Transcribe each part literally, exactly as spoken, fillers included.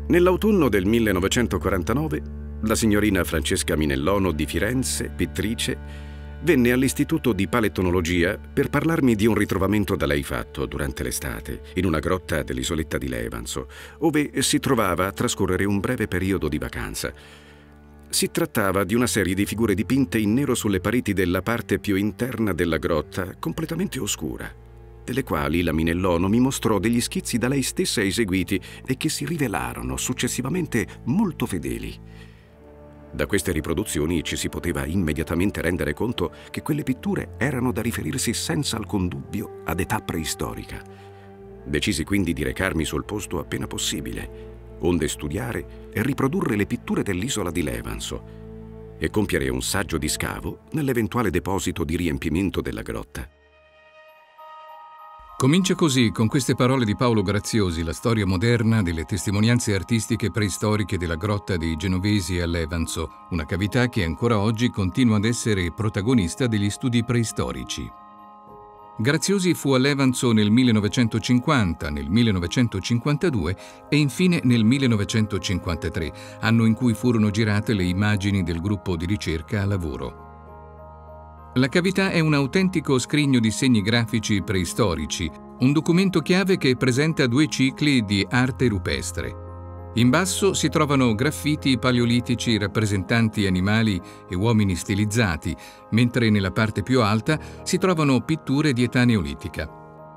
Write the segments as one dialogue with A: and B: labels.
A: Nell'autunno del millenovecentoquarantanove, la signorina Francesca Minellono di Firenze, pittrice, venne all'Istituto di Palettonologia per parlarmi di un ritrovamento da lei fatto durante l'estate in una grotta dell'isoletta di Levanzo, ove si trovava a trascorrere un breve periodo di vacanza. Si trattava di una serie di figure dipinte in nero sulle pareti della parte più interna della grotta, completamente oscura, delle quali la Minellono mi mostrò degli schizzi da lei stessa eseguiti e che si rivelarono successivamente molto fedeli. Da queste riproduzioni ci si poteva immediatamente rendere conto che quelle pitture erano da riferirsi senza alcun dubbio ad età preistorica. Decisi quindi di recarmi sul posto appena possibile, onde studiare e riprodurre le pitture dell'isola di Levanzo e compiere un saggio di scavo nell'eventuale deposito di riempimento della grotta.
B: Comincia così, con queste parole di Paolo Graziosi, la storia moderna delle testimonianze artistiche preistoriche della grotta dei Genovesi a Levanzo, una cavità che ancora oggi continua ad essere protagonista degli studi preistorici. Graziosi fu a Levanzo nel millenovecentocinquanta, nel millenovecentocinquantadue e infine nel millenovecentocinquantatré, anno in cui furono girate le immagini del gruppo di ricerca a lavoro. La cavità è un autentico scrigno di segni grafici preistorici, un documento chiave che presenta due cicli di arte rupestre. In basso si trovano graffiti paleolitici rappresentanti animali e uomini stilizzati, mentre nella parte più alta si trovano pitture di età neolitica.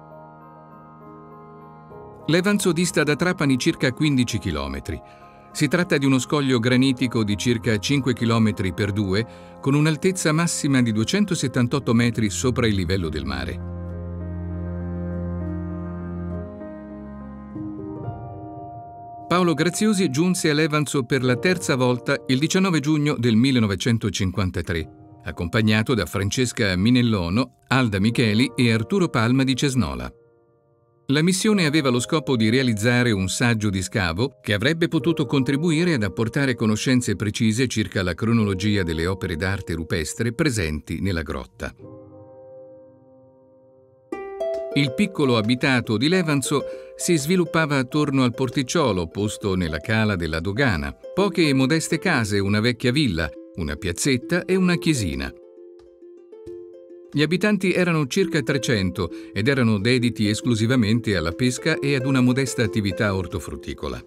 B: Levanzo dista da Trapani circa quindici chilometri. Si tratta di uno scoglio granitico di circa cinque chilometri per due, con un'altezza massima di duecentosettantotto metri sopra il livello del mare. Paolo Graziosi giunse a Levanzo per la terza volta il diciannove giugno del millenovecentocinquantatré, accompagnato da Francesca Minellono, Alda Micheli e Arturo Palma di Cesnola. La missione aveva lo scopo di realizzare un saggio di scavo che avrebbe potuto contribuire ad apportare conoscenze precise circa la cronologia delle opere d'arte rupestre presenti nella grotta. Il piccolo abitato di Levanzo si sviluppava attorno al porticciolo posto nella cala della dogana, poche modeste case, una vecchia villa, una piazzetta e una chiesina. Gli abitanti erano circa trecento ed erano dediti esclusivamente alla pesca e ad una modesta attività ortofrutticola.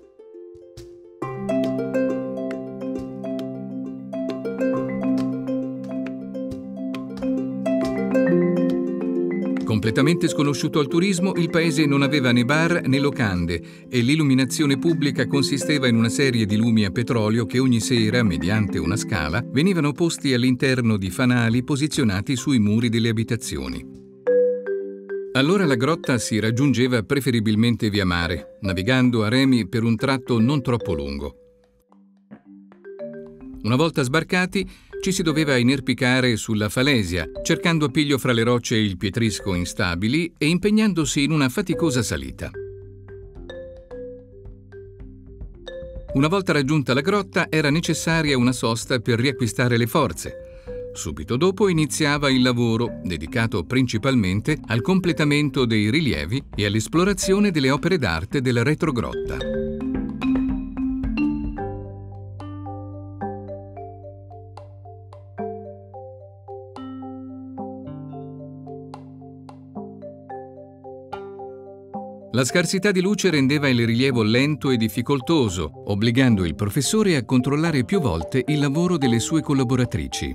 B: Completamente sconosciuto al turismo, il paese non aveva né bar né locande e l'illuminazione pubblica consisteva in una serie di lumi a petrolio che ogni sera, mediante una scala, venivano posti all'interno di fanali posizionati sui muri delle abitazioni. Allora la grotta si raggiungeva preferibilmente via mare, navigando a remi per un tratto non troppo lungo. Una volta sbarcati, ci si doveva inerpicare sulla falesia, cercando appiglio fra le rocce e il pietrisco instabili e impegnandosi in una faticosa salita. Una volta raggiunta la grotta era necessaria una sosta per riacquistare le forze. Subito dopo iniziava il lavoro, dedicato principalmente al completamento dei rilievi e all'esplorazione delle opere d'arte della retrogrotta. La scarsità di luce rendeva il rilievo lento e difficoltoso, obbligando il professore a controllare più volte il lavoro delle sue collaboratrici.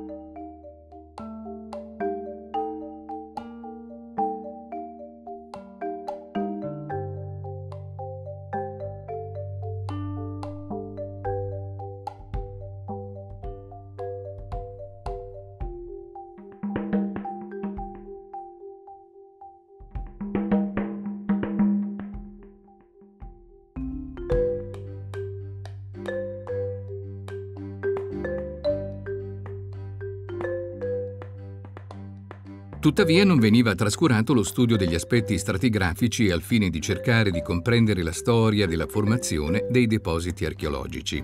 B: Tuttavia non veniva trascurato lo studio degli aspetti stratigrafici al fine di cercare di comprendere la storia della formazione dei depositi archeologici.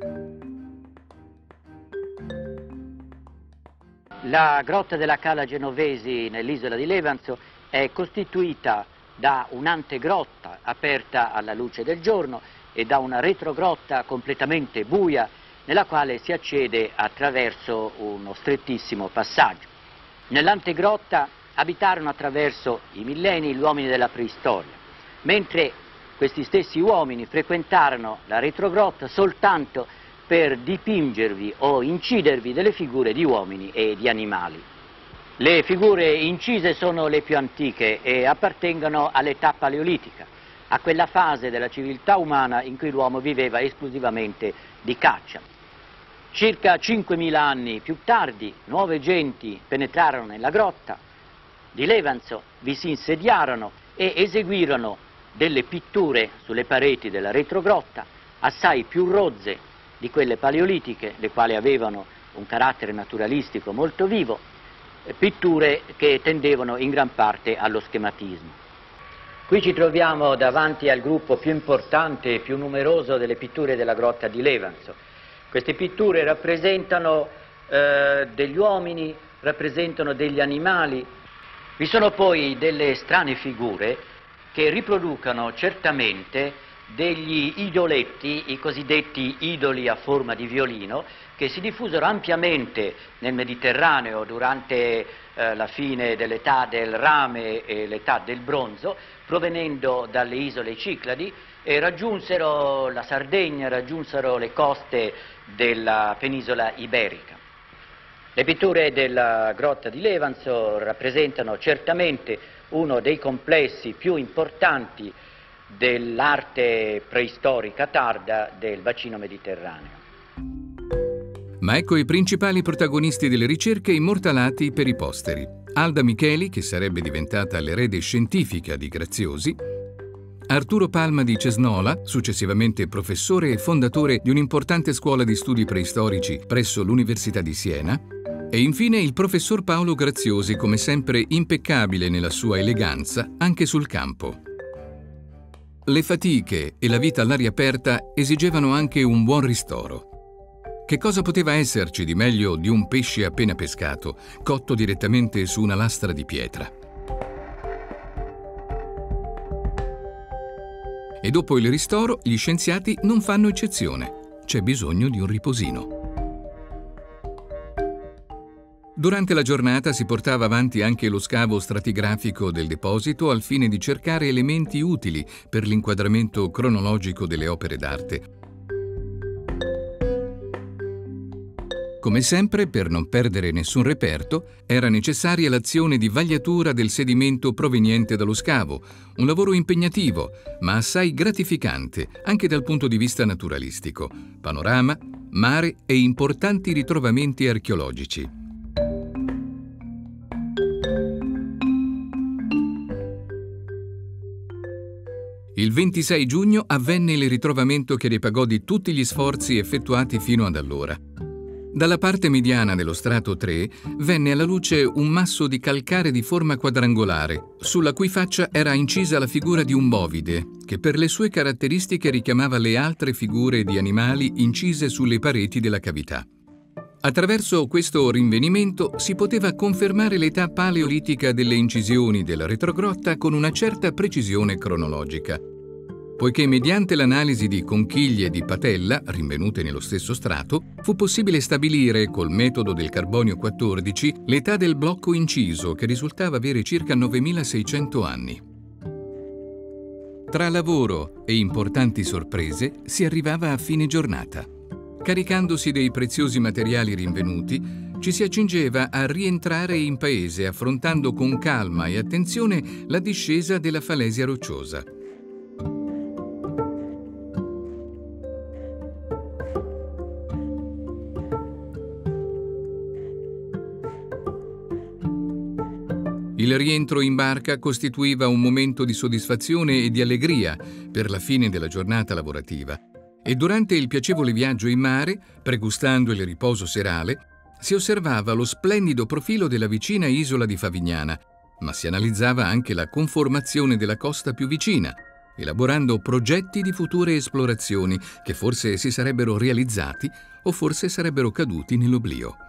C: La grotta della Cala Genovesi nell'isola di Levanzo è costituita da un'antegrotta aperta alla luce del giorno e da una retrogrotta completamente buia nella quale si accede attraverso uno strettissimo passaggio. Nell'antegrotta abitarono attraverso i millenni gli uomini della preistoria, mentre questi stessi uomini frequentarono la retrogrotta soltanto per dipingervi o incidervi delle figure di uomini e di animali. Le figure incise sono le più antiche e appartengono all'età paleolitica, a quella fase della civiltà umana in cui l'uomo viveva esclusivamente di caccia. Circa cinquemila anni più tardi, nuove genti penetrarono nella grotta di Levanzo, vi si insediarono e eseguirono delle pitture sulle pareti della retrogrotta, assai più rozze di quelle paleolitiche, le quali avevano un carattere naturalistico molto vivo, pitture che tendevano in gran parte allo schematismo. Qui ci troviamo davanti al gruppo più importante e più numeroso delle pitture della grotta di Levanzo. Queste pitture rappresentano eh, degli uomini, rappresentano degli animali. Vi sono poi delle strane figure che riproducono certamente degli idoletti, i cosiddetti idoli a forma di violino, che si diffusero ampiamente nel Mediterraneo durante eh, la fine dell'età del rame e l'età del bronzo, provenendo dalle isole Cicladi, e raggiunsero la Sardegna, raggiunsero le coste della penisola iberica. Le pitture della grotta di Levanzo rappresentano certamente uno dei complessi più importanti dell'arte preistorica tarda del bacino mediterraneo.
B: Ma ecco i principali protagonisti delle ricerche immortalati per i posteri. Alda Micheli, che sarebbe diventata l'erede scientifica di Graziosi, Arturo Palma di Cesnola, successivamente professore e fondatore di un'importante scuola di studi preistorici presso l'Università di Siena, e infine il professor Paolo Graziosi, come sempre impeccabile nella sua eleganza anche sul campo. Le fatiche e la vita all'aria aperta esigevano anche un buon ristoro. Che cosa poteva esserci di meglio di un pesce appena pescato, cotto direttamente su una lastra di pietra? E dopo il ristoro, gli scienziati non fanno eccezione. C'è bisogno di un riposino. Durante la giornata si portava avanti anche lo scavo stratigrafico del deposito al fine di cercare elementi utili per l'inquadramento cronologico delle opere d'arte. Come sempre, per non perdere nessun reperto, era necessaria l'azione di vagliatura del sedimento proveniente dallo scavo, un lavoro impegnativo, ma assai gratificante anche dal punto di vista naturalistico. Panorama, mare e importanti ritrovamenti archeologici. Il ventisei giugno avvenne il ritrovamento che ripagò di tutti gli sforzi effettuati fino ad allora. Dalla parte mediana dello strato tre venne alla luce un masso di calcare di forma quadrangolare, sulla cui faccia era incisa la figura di un bovide, che per le sue caratteristiche richiamava le altre figure di animali incise sulle pareti della cavità. Attraverso questo rinvenimento si poteva confermare l'età paleolitica delle incisioni della retrogrotta con una certa precisione cronologica, poiché mediante l'analisi di conchiglie di patella, rinvenute nello stesso strato, fu possibile stabilire, col metodo del carbonio quattordici, l'età del blocco inciso, che risultava avere circa novemilaseicento anni. Tra lavoro e importanti sorprese si arrivava a fine giornata. Caricandosi dei preziosi materiali rinvenuti, ci si accingeva a rientrare in paese, affrontando con calma e attenzione la discesa della falesia rocciosa. Il rientro in barca costituiva un momento di soddisfazione e di allegria per la fine della giornata lavorativa, e durante il piacevole viaggio in mare, pregustando il riposo serale, si osservava lo splendido profilo della vicina isola di Favignana, ma si analizzava anche la conformazione della costa più vicina, elaborando progetti di future esplorazioni che forse si sarebbero realizzati o forse sarebbero caduti nell'oblio.